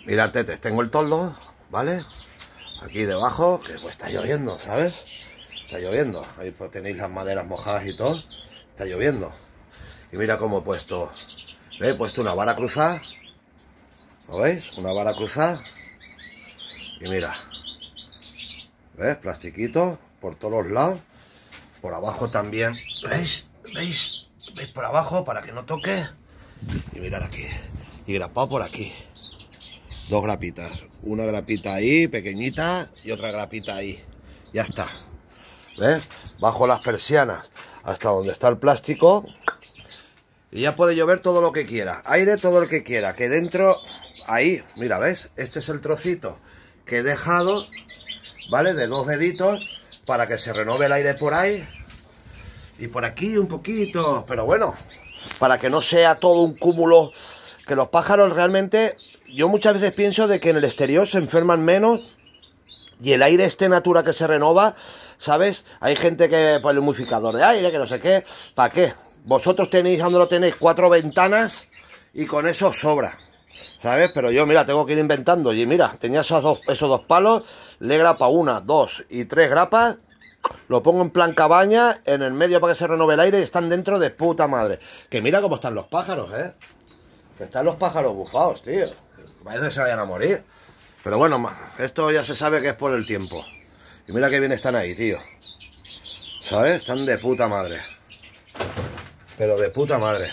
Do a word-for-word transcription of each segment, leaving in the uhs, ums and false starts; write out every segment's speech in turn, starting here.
Mirad, tetes, tengo el toldo, ¿vale? Aquí debajo, que pues está lloviendo, ¿sabes? Está lloviendo. Ahí pues tenéis las maderas mojadas y todo. Está lloviendo. Y mira cómo he puesto... He puesto una vara cruzada. ¿Lo veis? Una vara cruzada. Y mira. ¿Ves? Plastiquito por todos los lados. Por abajo también. ¿Veis? ¿Veis? ¿Veis por abajo para que no toque? Y mirad aquí. Y grapado por aquí. Dos grapitas. Una grapita ahí, pequeñita, y otra grapita ahí. Ya está. ¿Ves? Bajo las persianas hasta donde está el plástico. Y ya puede llover todo lo que quiera. Aire todo el que quiera. Que dentro... Ahí, mira, ¿ves? Este es el trocito que he dejado, ¿vale? De dos deditos para que se renove el aire por ahí. Y por aquí un poquito. Pero bueno, para que no sea todo un cúmulo. Que los pájaros realmente... Yo muchas veces pienso de que en el exterior se enferman menos y el aire este natura que se renova, ¿sabes? Hay gente que pone el humidificador de aire, que no sé qué. ¿Para qué? Vosotros tenéis, donde lo tenéis, cuatro ventanas y con eso os sobra, ¿sabes? Pero yo, mira, tengo que ir inventando. Y mira, tenía esos dos, esos dos palos, le he grapado una, dos y tres grapas. Lo pongo en plan cabaña, en el medio para que se renove el aire y están dentro de puta madre. Que mira cómo están los pájaros, ¿eh? Que están los pájaros bufados, tío. Parece que se vayan a morir. Pero bueno, esto ya se sabe que es por el tiempo. Y mira que bien están ahí, tío. ¿Sabes? Están de puta madre. Pero de puta madre.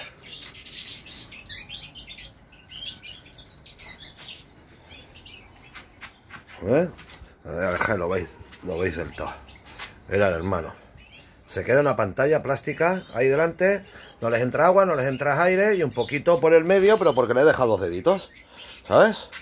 ¿Eh? A ver, lo veis. Lo veis del todo. Mirad, hermano. Se queda una pantalla plástica ahí delante. No les entra agua, no les entra aire. Y un poquito por el medio, pero porque le he dejado dos deditos. ¿Sabes?